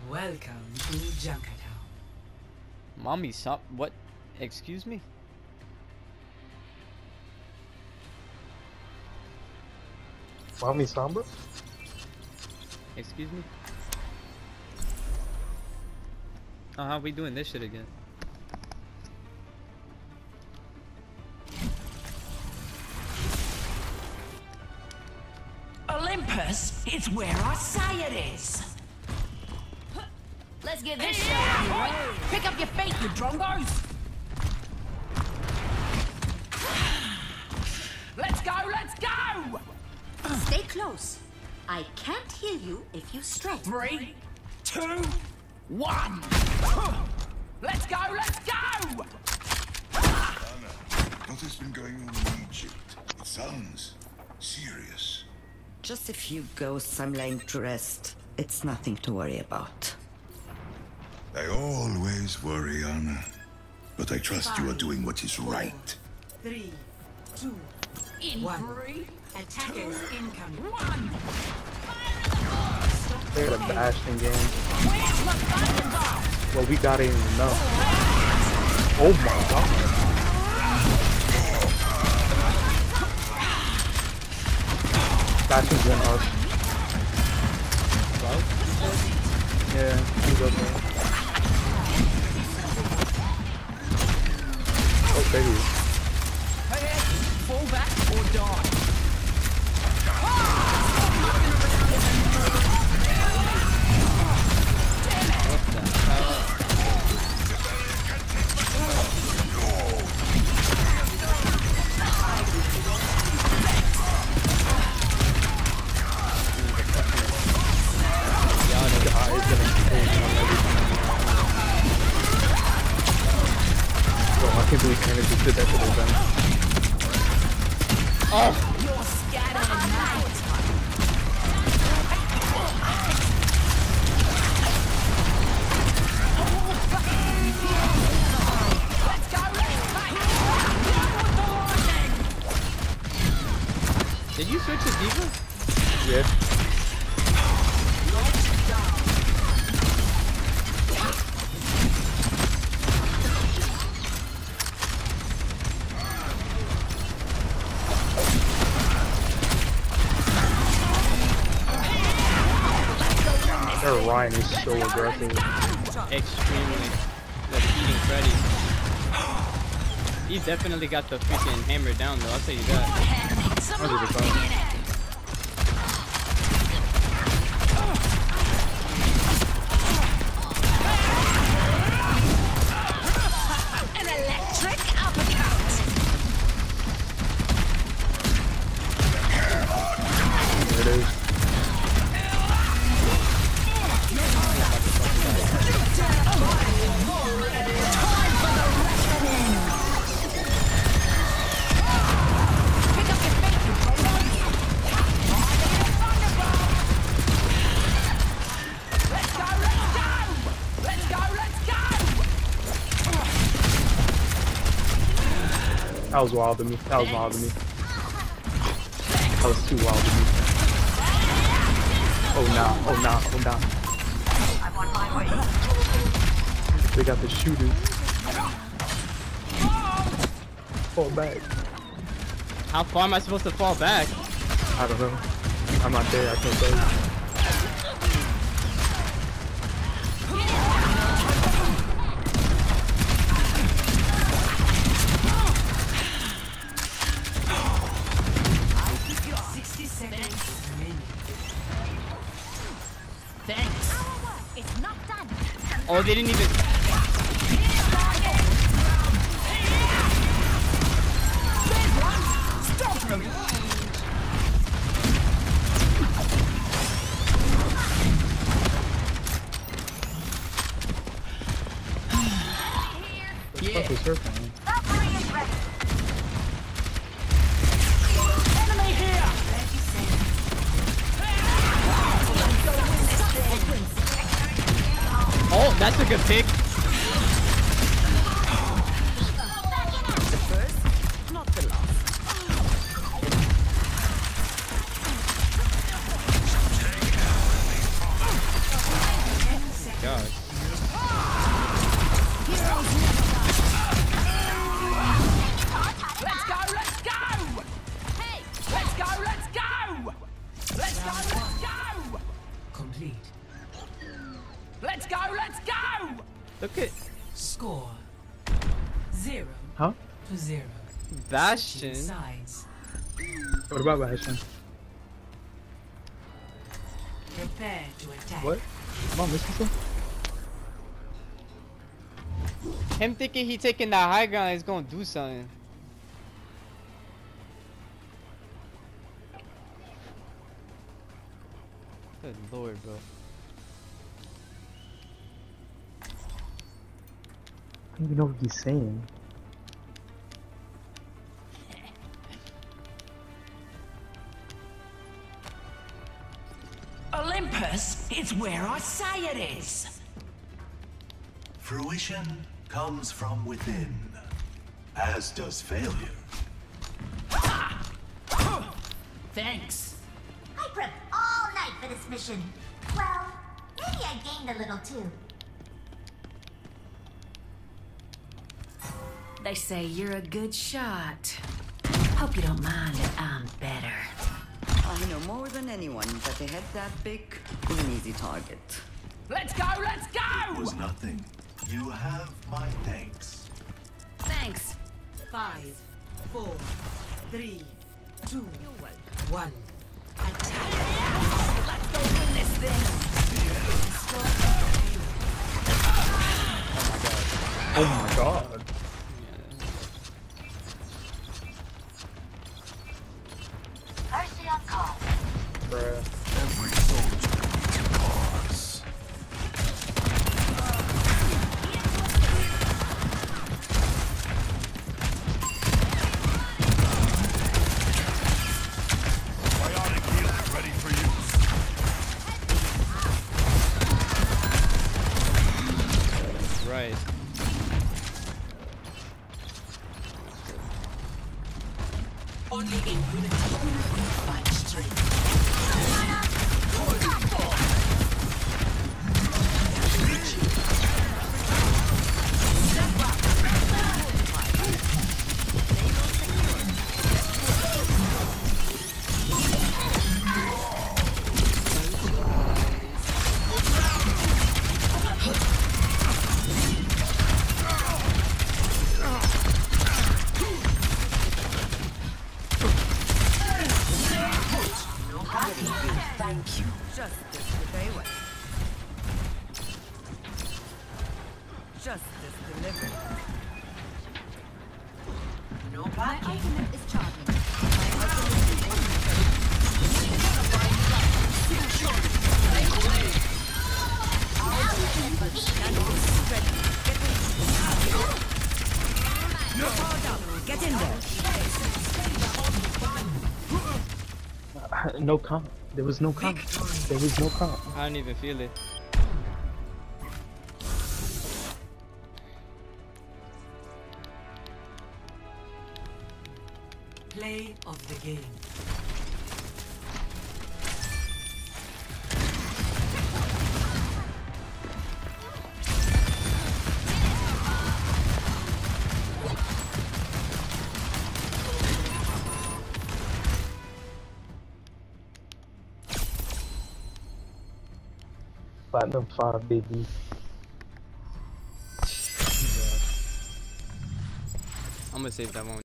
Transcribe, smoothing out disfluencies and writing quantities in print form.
Welcome to Junkertown. Mommy, stop. What? Excuse me? Mommy Samba? Excuse me? Oh, how are we doing this shit again? Olympus is where I say it is. Let's get this show on. Pick up your feet, you drongos. Let's go, let's go! Stay close. I can't hear you if you stretch. 3, 2, 1. Let's go, let's go! Anna, what has been going on in Egypt? It sounds serious. Just a few ghosts I'm laying to rest. It's nothing to worry about. I always worry, Anna. But I trust you are doing what is right. 3, 2, In 1. 3. Attackers incoming. 1. They got a Bastion game. Where's my fucking ball? Well, we got it even know. Oh my god. Bastion's in us. Yeah, he's up there. Oh, baby. Fall back or die. I can't believe Canada just did that to their gun. Oh! You're scattered, mate. Let's go, let's fight! Did you switch to Diva? Yeah. Their Ryan is so aggressive. Extremely. The feeding Freddy. He's definitely got the freaking hammer down though, I'll tell you that. 100%. An electric uppercut. There it is. That was wild to me. That was wild to me. That was too wild to me. Oh nah, oh nah, oh nah. They got the shooters. Fall back. How far am I supposed to fall back? I don't know. I'm not there, I can't tell you. Thanks. It's not done. Oh, they didn't even... What the fuck is her phone? Enemy here! Oh, that's a good pick. Look at Score 0 Huh? to 0. Bastion. Sides. What about Bastion? Prepare to attack. What? Am I missing something? Him thinking he taking the high ground is gonna do something. Good lord, bro. I don't even know what he's saying. Olympus is where I say it is. Fruition comes from within, as does failure. Thanks. I prepped all night for this mission. Well, maybe I gained a little too. They say you're a good shot. Hope you don't mind that I'm better. I know more than anyone that a head that big is an easy target. Let's go, let's It go! was nothing. You have my thanks. Thanks. 5, 4, 3, 2, 1. Attack. Let's go win this thing. Oh my god. Mercy on call. Bruh. Every soldier needs a cause. Bionic healer ready for use. Right. Only in unity we find strength. Thank you. Justice with a way. Justice delivered. No backing. Is charging. Get in there. No comp. There was no comp. There was no comp. I don't even feel it. Play of the game. Platinum 5, baby. I'm gonna save that one.